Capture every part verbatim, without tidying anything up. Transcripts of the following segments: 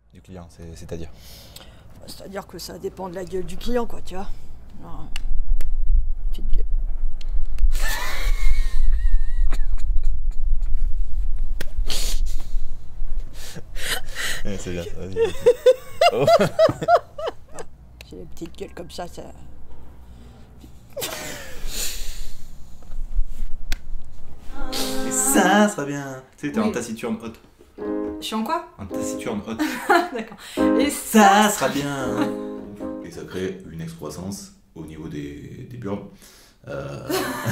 du client, c'est-à-dire? C'est-à-dire que ça dépend de la gueule du client, quoi, tu vois. Alors, petite gueule. Ouais, c'est bien, vas-y. Oh. J'ai des petites gueules comme ça, ça... Et ça sera bien. Tu sais, t'es Oui. en taciturne haute. Je suis en quoi? En taciturne haute. D'accord. Et Ça sera bien. Et ça crée une excroissance au niveau des, des burnes. Euh...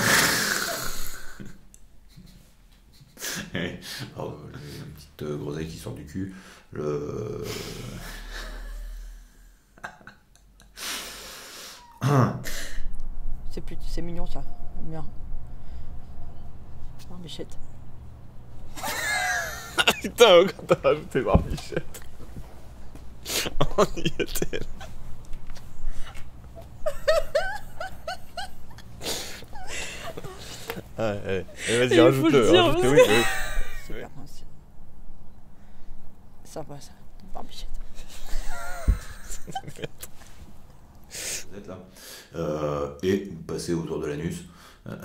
Et, alors, une petite euh, groseille qui sort du cul. Le... C'est plus... c'est mignon, ça. Bien. Barbichette. Putain, quand t'as rajouté Barbichette. On y était là. Ah, allez, allez, vas-y, Il faut rajoute-le. le dire, Rajoute-le, parce oui, oui. Super, merci. Ça va, ça. Barbichette. Vous êtes là. Euh, et vous passez autour de l'anus. Euh.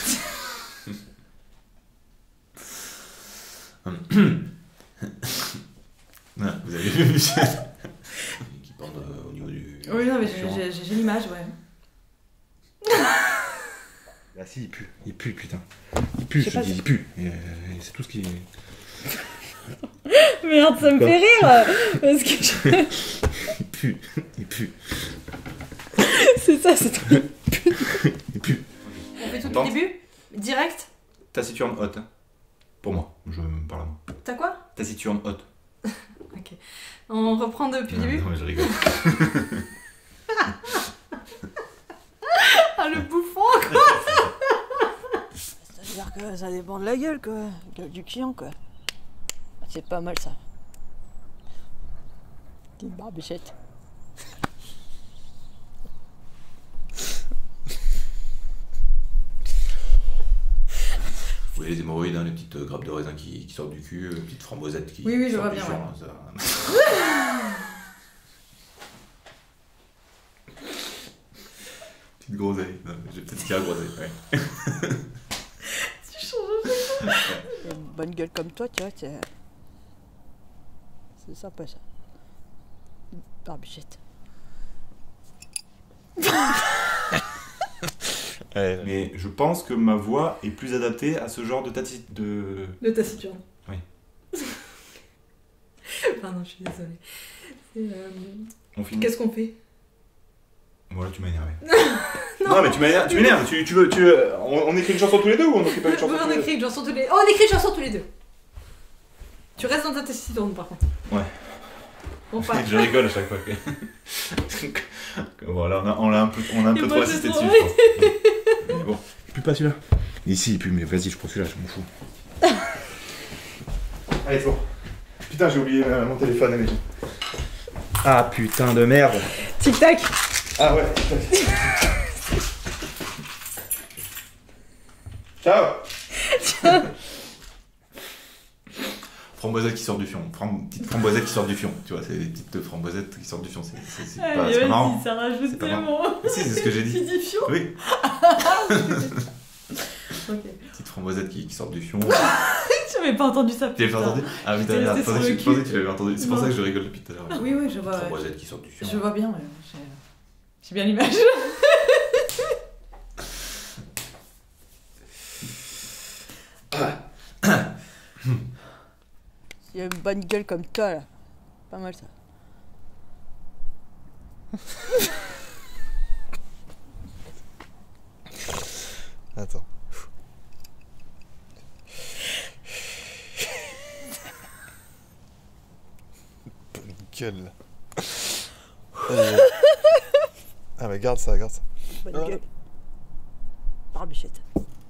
Ah, vous avez vu qui pendent euh, au niveau du. Oui, non, mais du j'ai- chiant. j'ai j'ai l'image, ouais. Bah si, il pue. Il pue, putain. Il pue, Je sais je te pas dis, si- il pue. Et, euh, c'est tout ce qui... Merde, ça me Quoi fait rire parce que je- Il pue. Il pue. c'est ça, c'est trop. Il pue. On fait tout Tente. le début? Direct? Taciturne haute. hein. Pour moi, je me parle à moi. T'as quoi? Taciturne haute. Ok. On reprend depuis le Non, début? non, mais je rigole. Ah, le bouffon, quoi! C'est-à-dire que ça dépend de la gueule, quoi. La gueule du client, quoi. C'est pas mal, ça. Petite barbichette. Vous voyez les hémorroïdes, hein, les petites euh, grappes de raisin qui, qui sortent du cul, euh, petites framboisettes qui Oui, oui, je sortent vois du bien, champ, ouais. hein, ça. Petite groseille. Non, mais j'ai peut-être dire groseille, ouais. Tu changes. Et une bonne gueule comme toi, tu vois, c'est... C'est sympa, ça. Barbichette. Allez, Mais je pense que ma voix est plus adaptée à ce genre de tati... de... Le taciturne. Oui. Pardon, je suis désolée. C'est, euh, On finit. Qu'est-ce qu'on fait? Voilà, tu m'as énervé. non. mais tu m'énerves, tu m'énerves. Tu, tu veux, tu veux... On, on écrit une chanson tous les deux ou on écrit pas une chanson Oui, tous on les deux? écrit une chanson tous les Oh, on écrit une chanson tous les deux. Tu restes dans ta taciturne, par contre. Ouais. Bon, pas. Je rigole à chaque fois. Que... voilà, on a, on a un peu, on a un Et peu moi, trop j'ai assisté trop- dessus, je pense. Mais bon. il pue pas celui-là. Ici, il pue, mais vas-y, je prends celui-là, je m'en fous. Allez, c'est bon. Putain, j'ai oublié euh, mon téléphone, allez. Ah, putain de merde. Tic-tac. Ah ouais. Ciao. Framboisette qui sort du fion. Fram... Petite framboisette qui sort du fion. Tu vois, c'est des petites framboisettes qui sortent du fion. C'est, c'est, c'est pas, Allez, c'est pas vas-y, marrant. ça rajoute C'est pas tellement. Si, c'est ce que j'ai Tu dit. dis fion? Oui. Ok. Petite framboisette qui, qui sort du fion. J'avais pas entendu ça. Tu l'avais pas putain. entendu? Ah oui, t'as J'étais merde. restée Je pensais sur que le je pensais cul. que tu l'avais entendu. C'est pour Non. ça que je rigole depuis tout à l'heure. Oui, oui, je vois. Framboisette qui sort du fion. Je vois bien, ouais. J'ai j'ai bien l'image. Il y a une bonne gueule comme toi, là. Pas mal, ça. Attends. Bonne gueule, là. Euh, Ah, mais garde ça, garde ça. Bonne Ah. gueule. Barbichette.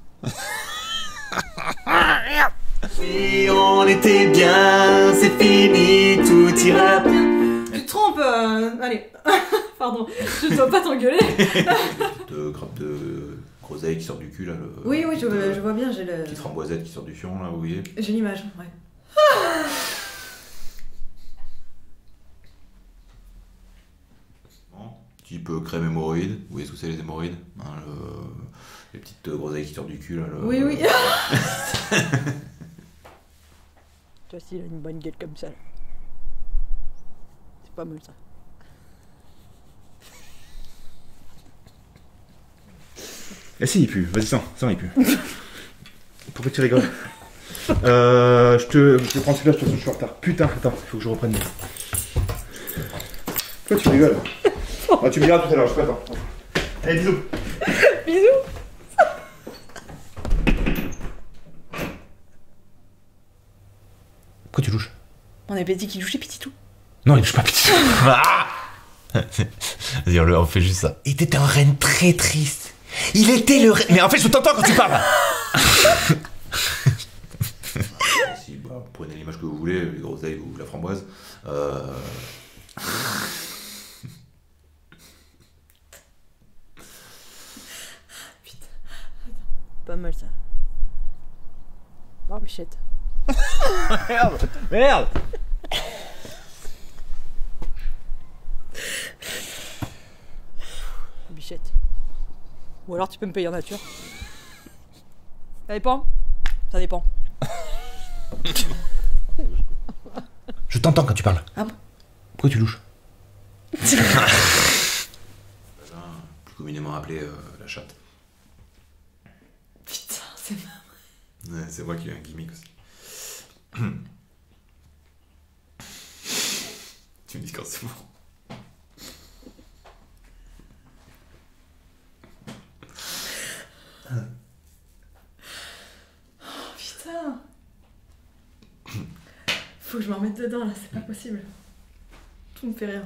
Si on était bien, c'est fini, tout ira bien. Tu te trompes. euh, Allez. Pardon. Je dois pas t'engueuler. De grappe de groseille qui sort du cul là. Le... Oui, oui, je, petite, je vois bien. J'ai le. Petite framboisette qui sort du fion là, vous voyez. J'ai l'image, ouais. type euh, crème hémorroïde. Vous voyez ce que c'est les hémorroïdes, hein, le- les petites euh, groseilles qui sortent du cul là. Le... Oui, oui. Tu vois, s'il a une bonne gueule comme ça. là. C'est pas mal ça. Eh si, il pue. Vas-y, sens, sens, il pue. Pourquoi tu rigoles? Euh, je te, je te prends celui-là, je te je suis en retard. Putain, attends, il faut que je reprenne. Pourquoi tu rigoles? Ah, tu me diras tout à l'heure, je suis pas attends. Allez, bisous. Bisous. Pourquoi tu louches? On avait dit qu'il louchait Pititou. Non, il touche pas petit. Vas-y, on, le- on fait juste ça. Il était un reine très triste. Il était le reine. Mais en fait, je t'entends quand tu parles. Si, bah, prenez l'image que vous voulez, les groseilles ou la framboise. Euh... Putain. Pas mal ça. Barbichette. Merde. Merde. Bichette. Ou alors tu peux me payer en nature. Ça dépend. Ça dépend. Je t'entends quand tu parles. Ah bon? Pourquoi tu louches? Plus communément appelé euh, la chatte. Putain, c'est marrant. Ouais, c'est moi qui ai un gimmick aussi. Tu me dis quand c'est bon. Oh, putain. Faut que je me remette dedans là, c'est pas possible. Tout me fait rire.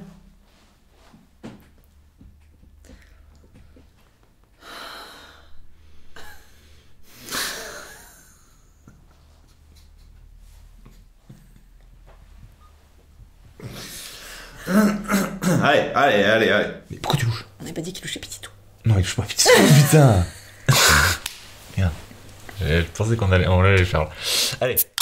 Allez, allez, allez, allez. Mais pourquoi tu louches? On avait pas dit qu'il louchait Pititou. Non, il touche pas petit. Putain. Merde. Je pensais qu'on allait, on allait le faire. Allez.